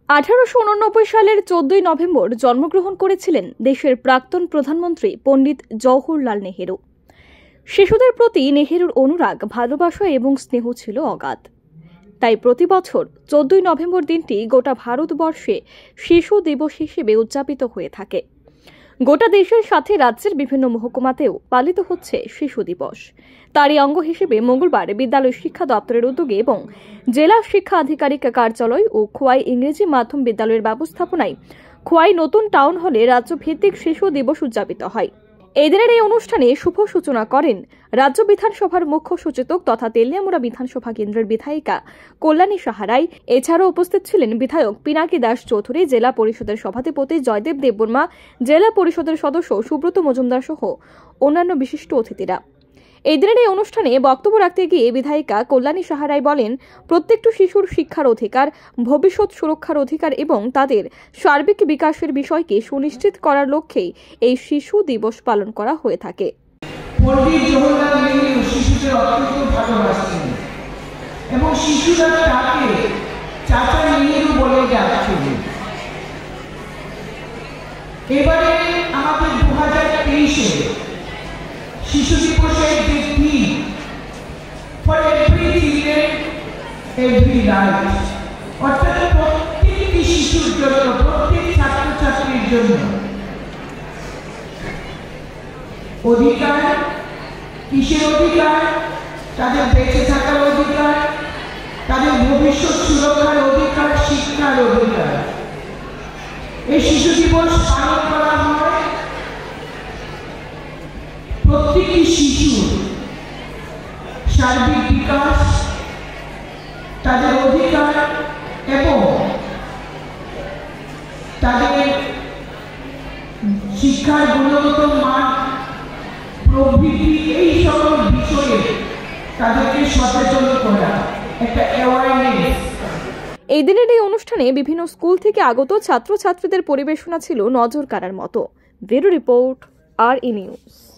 1889 সালের 14 নভেম্বর জন্মগ্রহণ করেছিলেন দেশের প্রাক্তন প্রধানমন্ত্রী পণ্ডিত জওহরলাল নেহেরু। শিশুদের প্রতি নেহেরুর অনুরাগ, ভালোবাসা এবং স্নেহ ছিল অগাধ। তাই প্রতি বছর 14 নভেম্বর দিনটি গোটা ভারতবর্ষে শিশু দিবস হিসেবে উদযাপিত হয়ে থাকে। গোটা দেশের সাথে রাজ্যের বিভিন্ন মহকুমাতেও পালিত হচ্ছে শিশু দিবস। তারই অঙ্গ হিসেবে মঙ্গলবার বিদ্যালয় শিক্ষা দপ্তরের উদ্যোগে এবং জেলা শিক্ষা আধিকারিক কার্যালয় ও খোয়াই ইংরেজি মাধ্যম বিদ্যালয়ের ব্যবস্থাপনায় খোয়াই নতুন টাউন হলে রাজ্যভিত্তিক শিশু দিবস উদযাপিত হয়। এই দিনের এই অনুষ্ঠানে শুভ সূচনা করেন রাজ্য বিধানসভার মুখ্য সচেতক তথা তেলিয়ামুড়া বিধানসভা কেন্দ্রের বিধায়িকা কল্যাণী সাহা রায়। এছাড়াও উপস্থিত ছিলেন বিধায়ক পিনাকি দাস চৌধুরী, জেলা পরিষদের সভাধিপতি জয়দেব দেববর্মা, জেলা পরিষদের সদস্য সুব্রত মজুমদার সহ অন্যান্য বিশিষ্ট অতিথিরা। এই দিনের এই অনুষ্ঠানে বক্তব্য রাখতে গিয়ে বিধায়িকা কল্যাণী সাহা রায় বলেন, প্রত্যেকটি শিশুর শিক্ষার অধিকার, ভবিষ্যৎ সুরক্ষার অধিকার এবং তাদের সার্বিক বিকাশের বিষয়কে সুনিশ্চিত করার লক্ষ্যেই এই শিশু দিবস পালন করা হয়ে থাকে। পণ্ডিত জওহরলাল নেহেরু শিশুদের অত্যন্ত ভালোবাসতেন এবং শিশুরা তাকে চাচা নেহেরু বলে ডাকতেন। এবারে আমাদের 2023-এ শিশু দিবসের যে theme for every children every right, অর্থাৎ প্রত্যেকটি শিশুর জন্য, প্রত্যেক ছাত্রছাত্রীর জন্য অধিকার। কিসের অধিকার? তাদের বেঁচে থাকার অধিকার, তাদের ভবিষ্যৎ সুরক্ষার অধিকার, শিক্ষার অধিকার। এই শিশু দিবস পালন করা হয় প্রত্যেকটি শিশুর সার্বিক বিকাশ, তাদের অধিকার এবং তাদের শিক্ষার গুণগত মান প্রভৃতি এই সকল বিষয়ে তাদেরকে সচেতন করা, একটা অ্যাওয়ারনেস। এই দিনের এই অনুষ্ঠানে বিভিন্ন স্কুল থেকে আগত ছাত্রছাত্রীদের পরিবেশনা ছিল নজর কাড়ার মতো। Bureau report, RE news.